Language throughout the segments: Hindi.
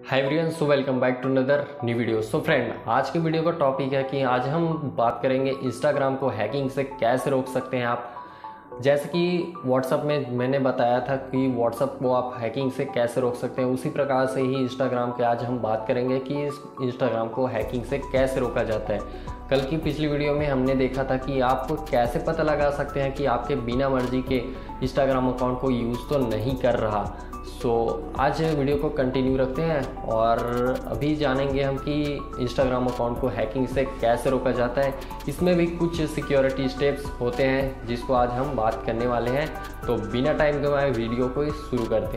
Hi everyone, so welcome back to another new video. So friend, आज के वीडियो का टॉपिक है कि आज हम बात करेंगे इंस्टाग्राम को हैकिंग से कैसे रोक सकते हैं आप। जैसे कि व्हाट्सअप में मैंने बताया था कि व्हाट्सअप को आप हैकिंग से कैसे रोक सकते हैं, उसी प्रकार से ही इंस्टाग्राम के आज हम बात करेंगे कि इस इंस्टाग्राम को हैकिंग से कैसे रोका जाता है। कल की पिछली वीडियो में हमने देखा था कि आप कैसे पता लगा सकते हैं कि आपके बिना मर्जी के इंस्टाग्राम अकाउंट को यूज़ तो नहीं कर रहा। सो आज वीडियो को कंटिन्यू रखते हैं और अभी जानेंगे हम कि इंस्टाग्राम अकाउंट को हैकिंग से कैसे रोका जाता है। इसमें भी कुछ सिक्योरिटी स्टेप्स होते हैं जिसको आज हम बात करने वाले हैं। तो बिना टाइम गंवाए वीडियो को शुरू करते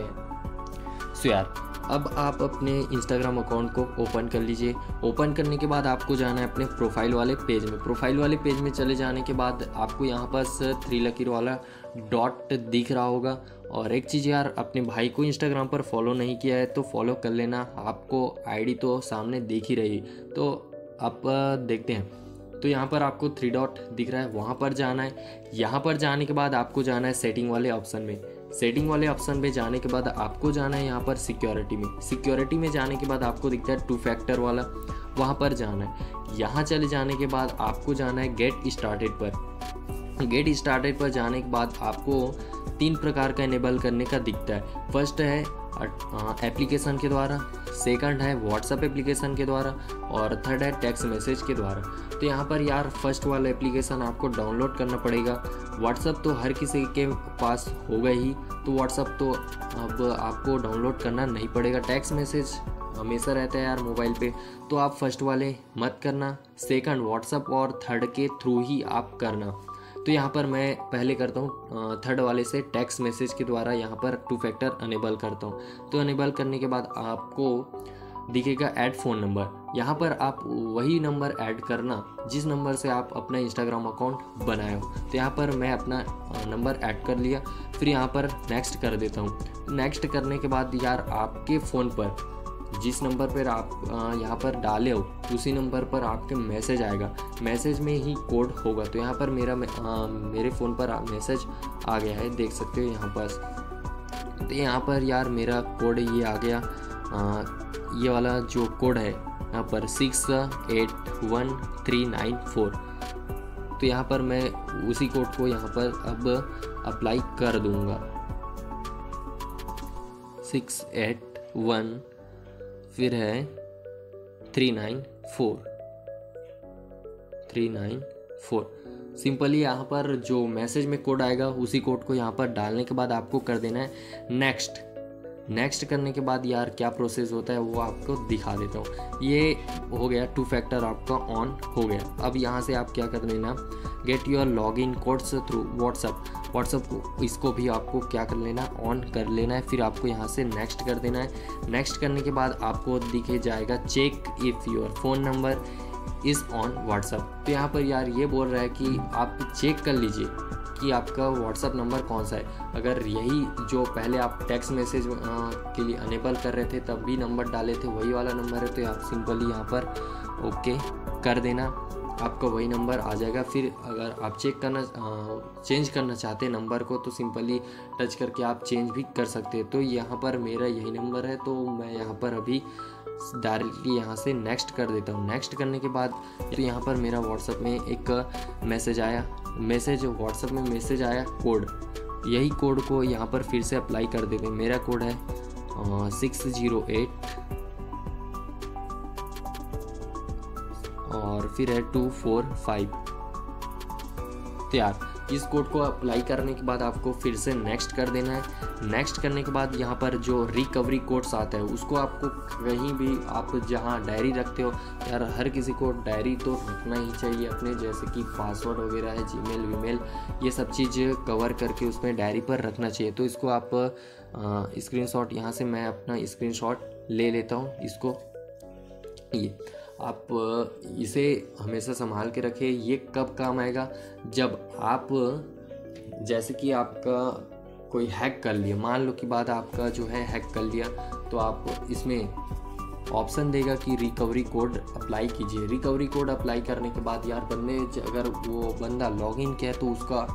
हैं। सो यार, अब आप अपने इंस्टाग्राम अकाउंट को ओपन कर लीजिए। ओपन करने के बाद आपको जाना है अपने प्रोफाइल वाले पेज में। प्रोफाइल वाले पेज में चले जाने के बाद आपको यहाँ पास 3 लकीर वाला डॉट दिख रहा होगा। और एक चीज़ यार, अपने भाई को इंस्टाग्राम पर फॉलो नहीं किया है तो फॉलो कर लेना। आपको आईडी तो सामने दिख ही रही, तो आप देखते हैं। तो यहाँ पर आपको 3 डॉट दिख रहा है, वहाँ पर जाना है। यहाँ पर जाने के बाद आपको जाना है सेटिंग वाले ऑप्शन में। सेटिंग वाले ऑप्शन पे जाने के बाद आपको जाना है यहाँ पर सिक्योरिटी में। सिक्योरिटी में जाने के बाद आपको दिखता है 2 फैक्टर वाला, वहाँ पर जाना है। यहाँ चले जाने के बाद आपको जाना है गेट स्टार्टेड पर। गेट स्टार्टेड पर जाने के बाद आपको 3 प्रकार का इनेबल करने का दिखता है। फर्स्ट है एप्लीकेशन के द्वारा, सेकंड है व्हाट्सएप एप्लीकेशन के द्वारा और थर्ड है टेक्स्ट मैसेज के द्वारा। तो यहाँ पर यार फर्स्ट वाला एप्लीकेशन आपको डाउनलोड करना पड़ेगा। व्हाट्सएप तो हर किसी के पास होगा ही, तो व्हाट्सएप तो अब आपको डाउनलोड करना नहीं पड़ेगा। टेक्स्ट मैसेज हमेशा रहता है यार मोबाइल पे, तो आप फर्स्ट वाले मत करना, सेकंड व्हाट्सएप और थर्ड के थ्रू ही आप करना। तो यहाँ पर मैं पहले करता हूँ थर्ड वाले से टेक्स्ट मैसेज के द्वारा यहाँ पर 2 फैक्टर अनेबल करता हूँ। तो अनेबल करने के बाद आपको दिखेगा ऐड फ़ोन नंबर। यहाँ पर आप वही नंबर ऐड करना जिस नंबर से आप अपना इंस्टाग्राम अकाउंट बनाए हो। तो यहाँ पर मैं अपना नंबर ऐड कर लिया, फिर यहाँ पर नेक्स्ट कर देता हूँ। नेक्स्ट करने के बाद यार आपके फ़ोन पर जिस नंबर पर आप यहाँ पर डाले हो उसी नंबर पर आपके मैसेज आएगा। मैसेज में ही कोड होगा। तो यहाँ पर मेरे फ़ोन पर मैसेज आ गया है, देख सकते हो यहाँ पास। तो यहाँ पर यार मेरा कोड ये आ गया। ये वाला जो कोड है यहाँ पर 681394। तो यहाँ पर मैं उसी कोड को यहाँ पर अब अप्लाई कर दूँगा। 681 फिर है 394 सिंपली यहाँ पर जो मैसेज में कोड आएगा उसी कोड को यहाँ पर डालने के बाद आपको कर देना है नेक्स्ट करने के बाद यार क्या प्रोसेस होता है वो आपको दिखा देता हूँ। ये हो गया 2 फैक्टर आपका ऑन हो गया। अब यहाँ से आप क्या कर देना, get your login codes through WhatsApp को इसको भी आपको क्या कर लेना, ऑन कर लेना है। फिर आपको यहाँ से नेक्स्ट कर देना है। नेक्स्ट करने के बाद आपको दिखे जाएगा check if your phone number is on WhatsApp. तो यहाँ पर यार ये बोल रहा है कि आप चेक कर लीजिए कि आपका व्हाट्सअप नंबर कौन सा है। अगर यही जो पहले आप टेक्स्ट मैसेज के लिए अनेबल कर रहे थे तब भी नंबर डाले थे वही वाला नंबर है, तो आप सिंपली यहाँ पर ओके कर देना, आपका वही नंबर आ जाएगा। फिर अगर आप चेंज करना चाहते हैं नंबर को तो सिंपली टच करके आप चेंज भी कर सकते हैं। तो यहाँ पर मेरा यही नंबर है, तो मैं यहाँ पर अभी डायरेक्टली यहाँ से नेक्स्ट कर देता हूँ। नेक्स्ट करने के बाद तो यहाँ पर मेरा व्हाट्सएप में एक व्हाट्सएप में मैसेज आया कोड। यही कोड को यहाँ पर फिर से अप्लाई कर देते हैं। मेरा कोड है 608 और फिर है 245। तो यार इस कोड को अप्लाई करने के बाद आपको फिर से नेक्स्ट कर देना है। नेक्स्ट करने के बाद यहाँ पर जो रिकवरी कोड्स आता है उसको आपको कहीं भी आप जहाँ डायरी रखते हो, यार हर किसी को डायरी तो रखना ही चाहिए अपने, जैसे कि पासवर्ड वगैरह है, जीमेल वीमेल, ये सब चीज़ कवर करके उसमें डायरी पर रखना चाहिए। तो इसको आप स्क्रीनशॉट, यहाँ से मैं अपना स्क्रीनशॉट ले लेता हूँ। इसको ये आप इसे हमेशा संभाल के रखें। ये कब काम आएगा, जब आप जैसे कि आपका कोई हैक कर लिया, मान लो कि बात आपका जो है हैक कर लिया, तो आप इसमें ऑप्शन देगा कि रिकवरी कोड अप्लाई कीजिए। रिकवरी कोड अप्लाई करने के बाद यार अगर वो बंदा लॉगिन किया है तो उसका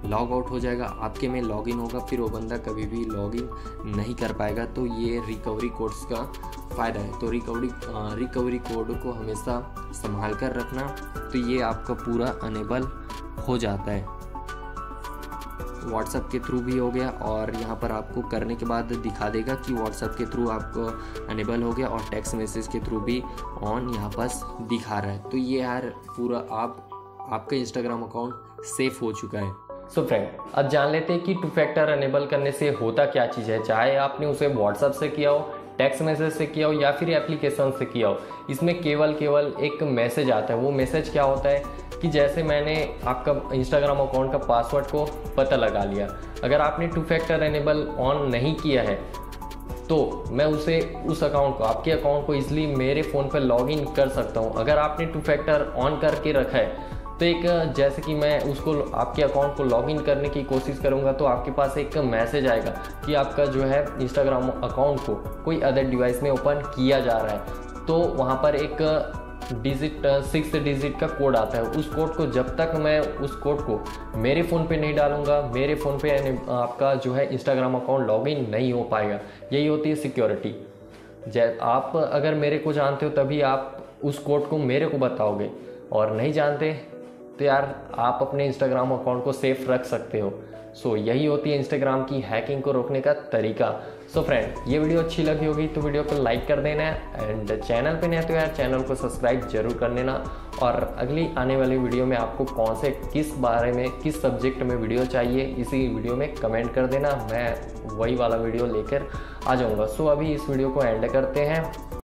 लॉग आउट हो जाएगा, आपके में लॉगिन होगा, फिर वो बंदा कभी भी लॉगिन नहीं कर पाएगा। तो ये रिकवरी कोड्स का फ़ायदा है। तो रिकवरी कोड को हमेशा संभाल कर रखना, तो ये आपका पूरा अनेबल हो जाता है। व्हाट्सएप के थ्रू भी हो गया, और यहाँ पर आपको करने के बाद दिखा देगा कि व्हाट्सएप के थ्रू आपको अनेबल हो गया, और टेक्स्ट मैसेज के थ्रू भी ऑन यहाँ पास दिखा रहा है। तो ये यार पूरा आपका इंस्टाग्राम अकाउंट सेफ हो चुका है। सो फ्रेंड, अब जान लेते हैं कि 2 फैक्टर अनेबल करने से होता क्या चीज़ है। चाहे आपने उसे व्हाट्सएप से किया हो, टेक्स्ट मैसेज से किया हो, या फिर एप्लीकेशन से किया हो, इसमें केवल एक मैसेज आता है। वो मैसेज क्या होता है कि जैसे मैंने आपका इंस्टाग्राम अकाउंट का पासवर्ड को पता लगा लिया, अगर आपने 2 फैक्टर अनेबल ऑन नहीं किया है तो मैं उस अकाउंट को, आपके अकाउंट को इसलिए मेरे फ़ोन पर लॉगिन कर सकता हूँ। अगर आपने 2 फैक्टर ऑन करके रखा है तो एक जैसे कि मैं उसको आपके अकाउंट को लॉगिन करने की कोशिश करूंगा तो आपके पास एक मैसेज आएगा कि आपका जो है इंस्टाग्राम अकाउंट को कोई अदर डिवाइस में ओपन किया जा रहा है। तो वहाँ पर एक 6 डिजिट का कोड आता है। उस कोड को जब तक मैं उस कोड को मेरे फ़ोन पे नहीं डालूंगा, मेरे फ़ोन पे आपका जो है इंस्टाग्राम अकाउंट लॉगिन नहीं हो पाएगा। यही होती है सिक्योरिटी। आप अगर मेरे को जानते हो तभी आप उस कोड को मेरे को बताओगे, और नहीं जानते तो यार आप अपने इंस्टाग्राम अकाउंट को सेफ रख सकते हो। सो यही होती है इंस्टाग्राम की हैकिंग को रोकने का तरीका। सो फ्रेंड, ये वीडियो अच्छी लगी होगी तो वीडियो को लाइक कर देना है, एंड चैनल पे नए तो यार चैनल को सब्सक्राइब जरूर कर लेना। और अगली आने वाली वीडियो में आपको किस बारे में, किस सब्जेक्ट में वीडियो चाहिए, इसी वीडियो में कमेंट कर देना, मैं वही वाला वीडियो लेकर आ जाऊँगा। सो अभी इस वीडियो को एंड करते हैं।